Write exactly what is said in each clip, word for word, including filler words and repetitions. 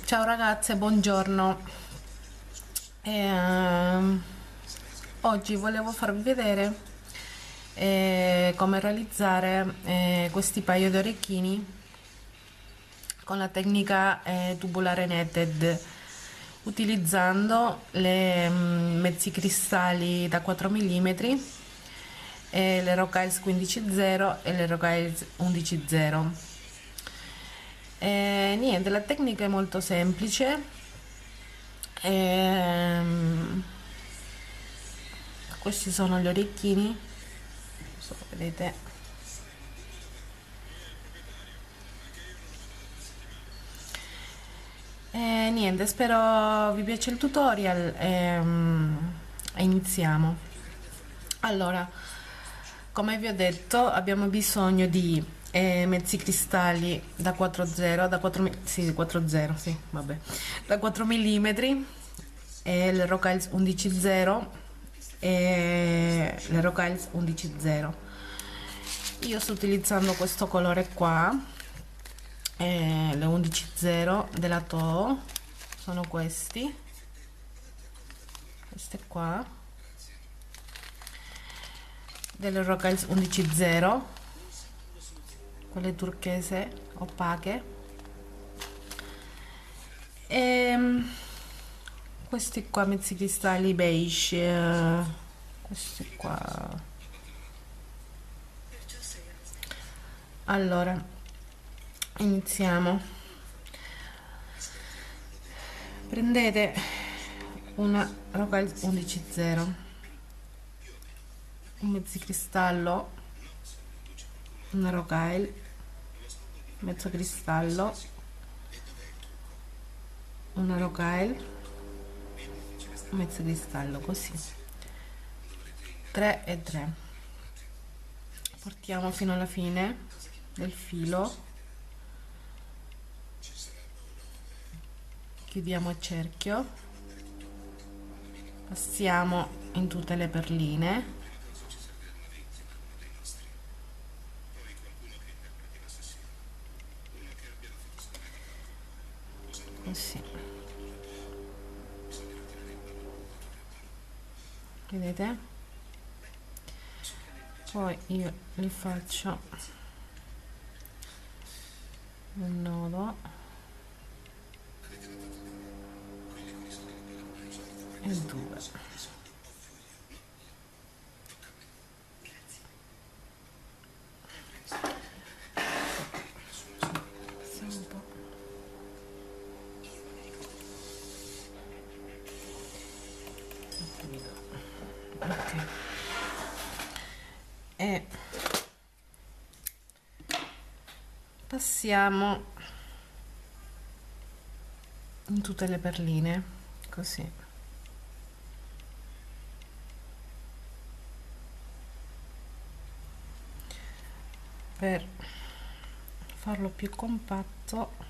Ciao ragazze, buongiorno. Ehm, Oggi volevo farvi vedere eh, come realizzare eh, questi paio di orecchini con la tecnica eh, tubulare netted, utilizzando le mm, mezzi cristalli da quattro millimetri, e le Rockhiles quindici zero e le Rockhiles undici zero. E niente, la tecnica è molto semplice. Ehm, Questi sono gli orecchini, non so, vedete. E niente, spero vi piace il tutorial e, mm, e iniziamo. Allora, come vi ho detto, abbiamo bisogno di eh, mezzi cristalli da quattro zero, da quattro, sì, quattro zero, sì, vabbè, da quattro millimetri, e le Rockhiles undici zero e le Rockhiles undici zero. Io sto utilizzando questo colore qua, eh, le undici zero della Toho, sono questi, queste qua, delle Rockhiles undici zero, quelle turchese opache, e questi qua mezzi cristalli beige, eh, questi qua. Allora, iniziamo. Prendete una Rockhiles undici zero, un mezzo cristallo, una Rockhiles, mezzo cristallo, una Rockhiles, mezzo cristallo, così, tre e tre. Portiamo fino alla fine del filo, chiudiamo il cerchio, passiamo in tutte le perline, così, vedete? Poi io li faccio un nodo e due, passiamo un po', ok, e passiamo in tutte le perline, così, per farlo più compatto.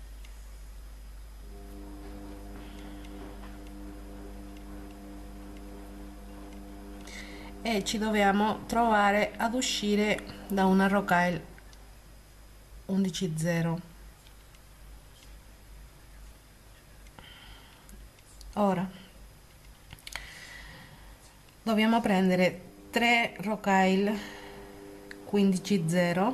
E ci dobbiamo trovare ad uscire da una Rockhiles undici zero. Ora dobbiamo prendere tre Rockhiles quindici zero,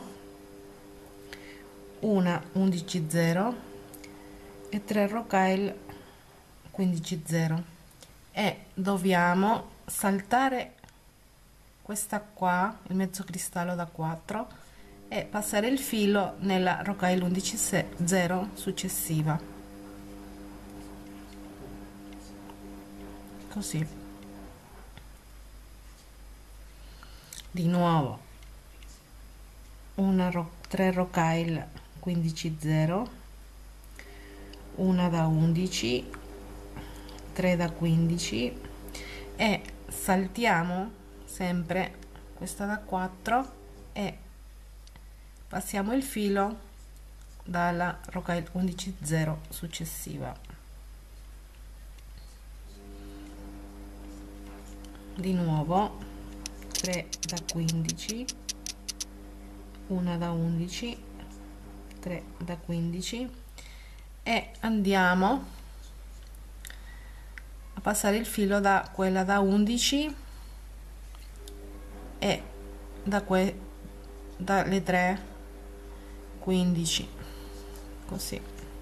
una undici zero e tre Rockhiles quindici zero, e dobbiamo saltare questa qua, il mezzo cristallo da quattro, e passare il filo nella Rockhiles undici zero successiva, così. Di nuovo una ro tre Rockhiles quindici zero, una da undici, tre da quindici, e saltiamo sempre questa da quattro e passiamo il filo dalla Rockhiles undici zero successiva. Di nuovo tre da quindici, una da undici, tre da quindici, e andiamo a passare il filo da quella da undici e da que dalle tre quindici, così,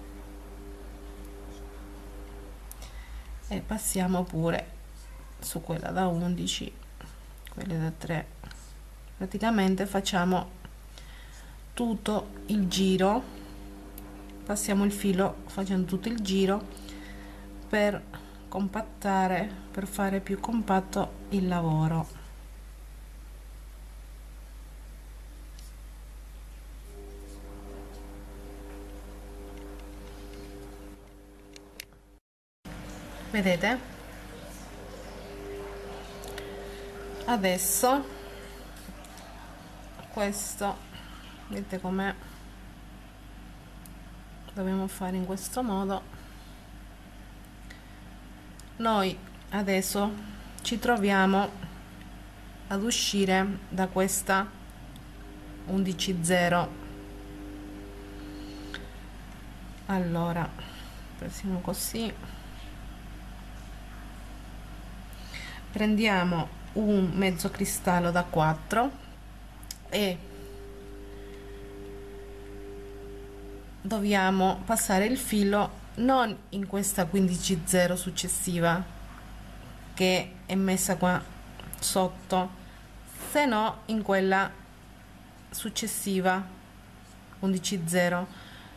e passiamo pure su quella da undici, quelle da tre. Praticamente facciamo tutto il giro, passiamo il filo facendo tutto il giro per compattare, per fare più compatto il lavoro. Vedete? Adesso questo, vedete com'è, dobbiamo fare in questo modo. Noi adesso ci troviamo ad uscire da questa undici zero. Allora passiamo così, prendiamo un mezzo cristallo da quattro e dobbiamo passare il filo non in questa quindici zero successiva che è messa qua sotto, se no in quella successiva undici zero,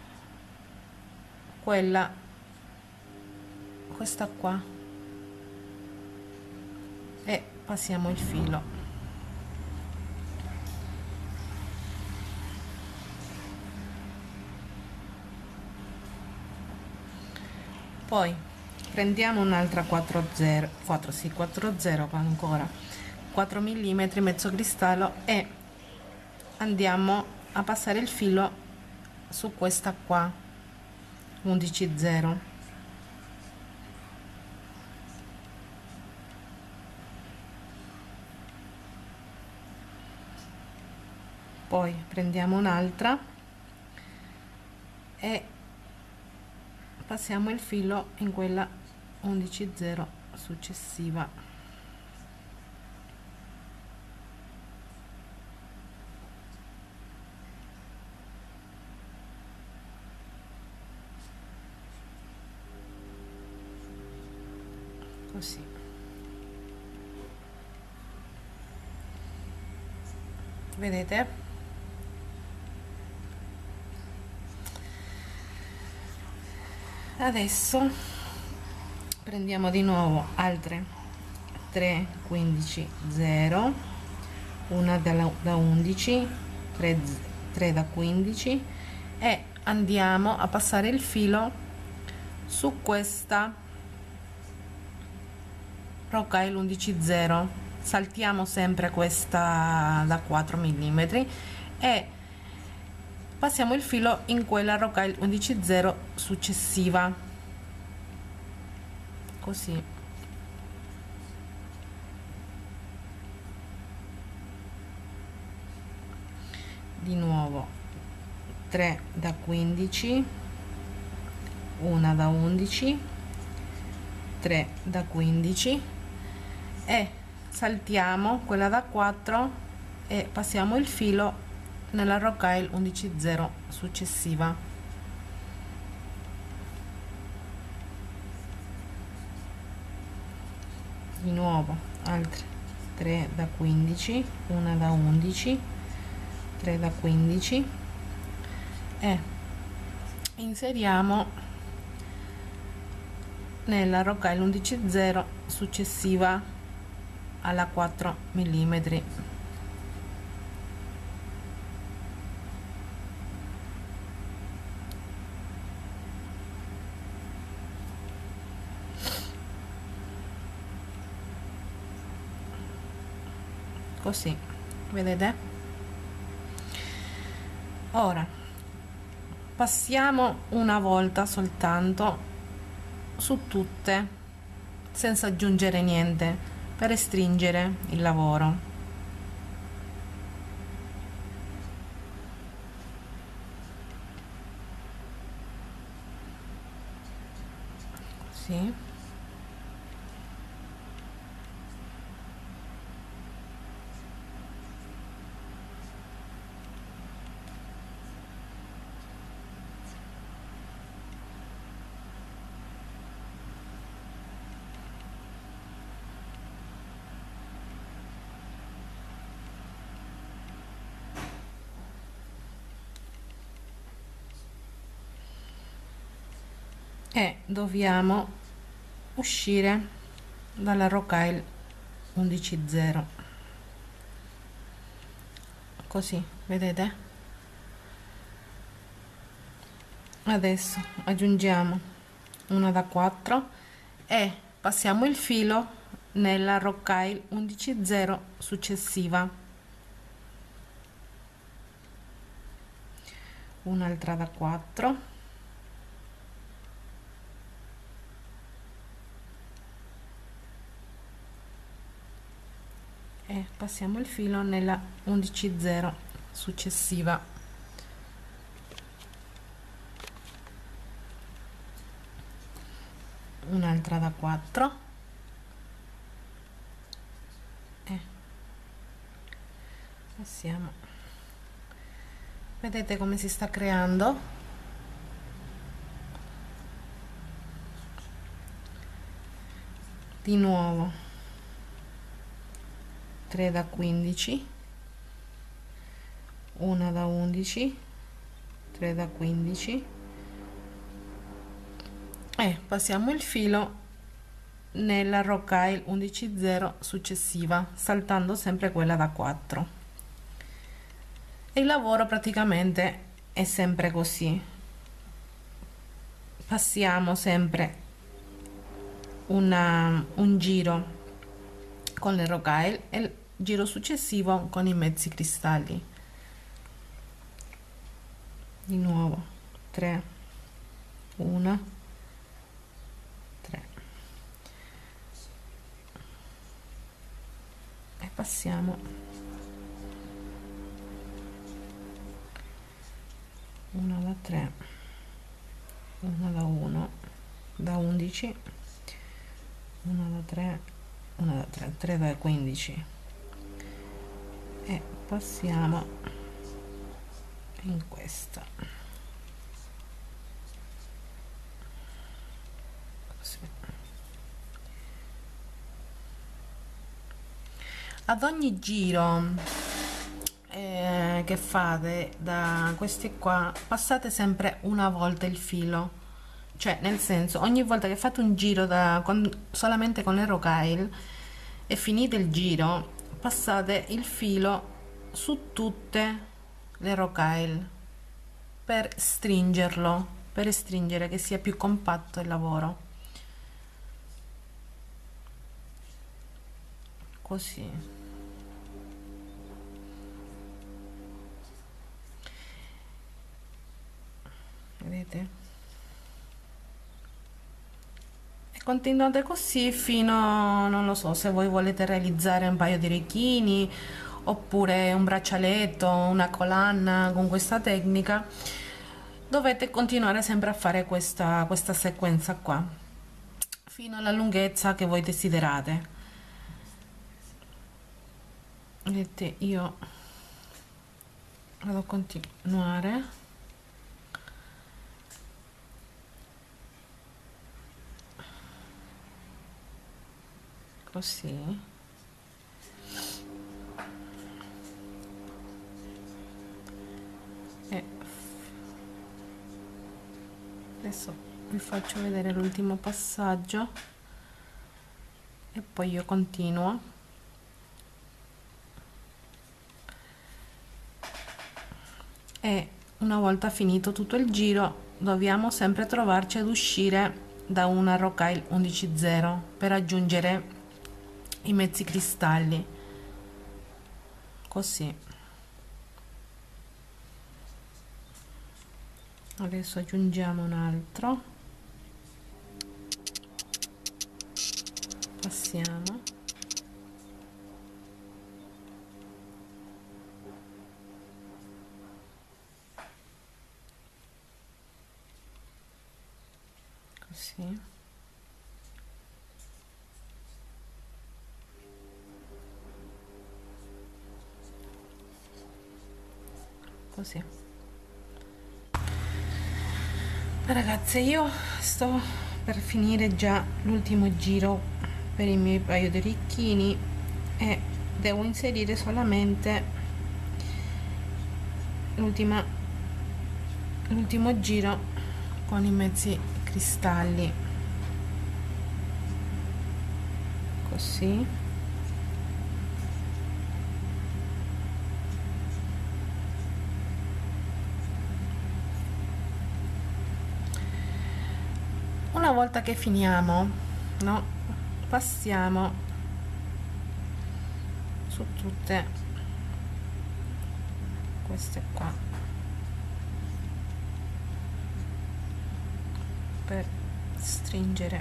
quella, questa qua, e passiamo il filo. Poi prendiamo un'altra quattro zero, quattro, sì, quattro zero ancora, quattro millimetri mezzo cristallo, e andiamo a passare il filo su questa qua undici zero. Poi prendiamo un'altra e passiamo il filo in quella undici zero successiva. Così. Vedete? Adesso prendiamo di nuovo altre tre quindici zero, una da, da undici, tre, tre da quindici, e andiamo a passare il filo su questa rocaille undici zero. Saltiamo sempre questa da quattro millimetri e passiamo il filo in quella rocaille undici zero successiva, così. Di nuovo tre da quindici, una da undici, tre da quindici, e saltiamo quella da quattro e passiamo il filo nella rocaille undici zero successiva. Di nuovo altre tre da quindici, una da undici, tre da quindici, e inseriamo nella rocaille undici zero successiva alla quattro millimetri. Così, vedete? Ora passiamo una volta soltanto su tutte senza aggiungere niente per restringere il lavoro. così. E dobbiamo uscire dalla Rockwell undici zero, così, vedete? Adesso aggiungiamo una da quattro e passiamo il filo nella Rockwell undici zero successiva, un'altra da quattro e passiamo il filo nella undici zero successiva, un'altra da quattro e passiamo. Vedete come si sta creando? Di nuovo tre da quindici, una da undici, tre da quindici e passiamo il filo nella Rockwell undici zero successiva, saltando sempre quella da quattro. E il lavoro praticamente è sempre così, passiamo sempre una, un giro con le Rockwell e il giro successivo con i mezzi cristalli. Di nuovo tre, uno, tre e passiamo una da tre, una da uno, da undici, una da tre, una da tre, tre da quindici e passiamo in questa, così. Ad ogni giro eh, che fate da questi qua passate sempre una volta il filo, cioè nel senso ogni volta che fate un giro da, con, solamente con le Rockwell e finite il giro passate il filo su tutte le Rockwell per stringerlo, per stringere che sia più compatto il lavoro, così. Vedete? E continuate così fino, non lo so, se voi volete realizzare un paio di orecchini oppure un braccialetto, una collana con questa tecnica, dovete continuare sempre a fare questa, questa sequenza qua fino alla lunghezza che voi desiderate. Vedete, io vado a continuare così e adesso vi faccio vedere l'ultimo passaggio e poi io continuo. E una volta finito tutto il giro dobbiamo sempre trovarci ad uscire da una Rockwell undici zero per aggiungere i mezzi cristalli, così. Adesso aggiungiamo un altro, passiamo così così. Ragazze, io sto per finire già l'ultimo giro per i miei paio di orecchini e devo inserire solamente l'ultima l'ultimo giro con i mezzi cristalli, così. Una volta che finiamo, no, passiamo su tutte queste qua per stringere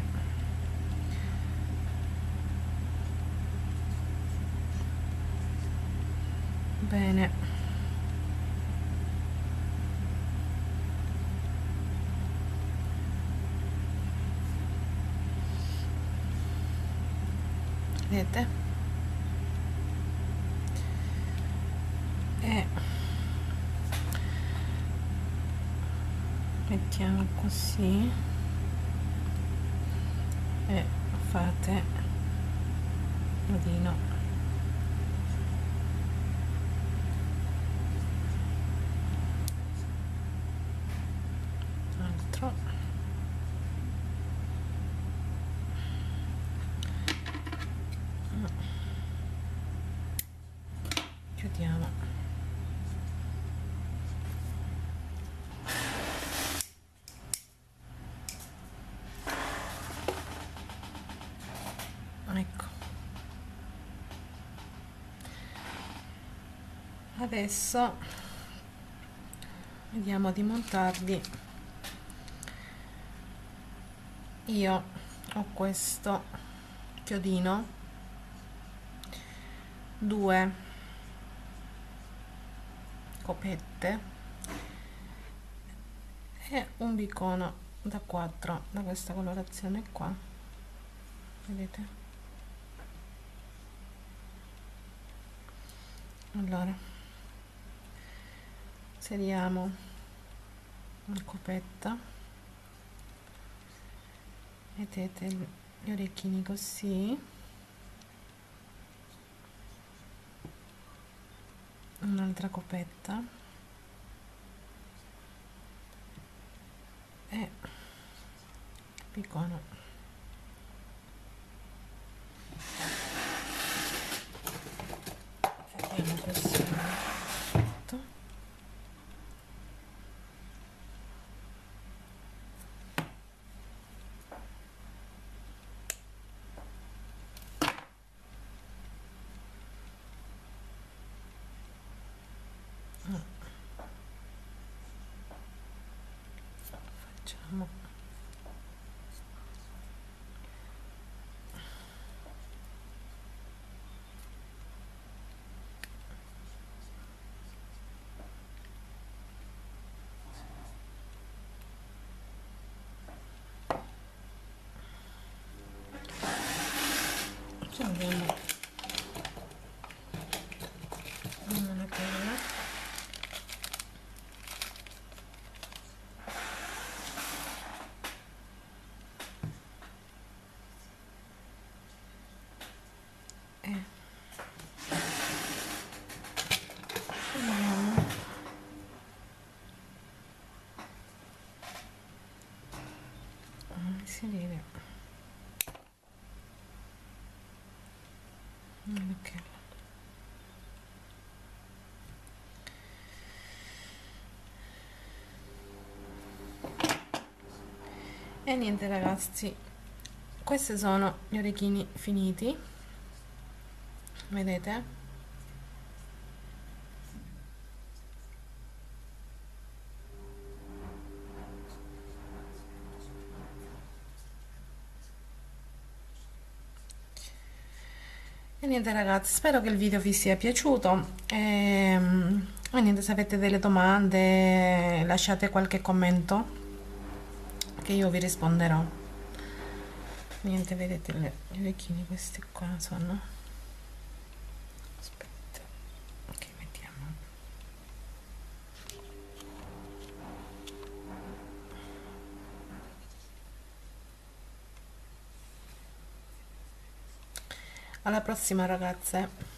bene. Vedete? E mettiamo così e fate nodino. Altro. Chiudiamo. Ecco, adesso vediamo di montarli. Io ho questo chiodino, due copette e un bicono da quattro da questa colorazione qua, vedete? Allora inseriamo una copetta, mettete gli orecchini così, un'altra copetta e piccone. Facciamo questo effetto. Facciamo abbiamo una colla e andiamo a inserire okay. E niente ragazzi, questi sono gli orecchini finiti, vedete? E niente ragazzi, spero che il video vi sia piaciuto e, e niente, se avete delle domande lasciate qualche commento che io vi risponderò. Niente, vedete le, gli orecchini questi qua sono, aspetta, ok, mettiamo Alla prossima ragazze.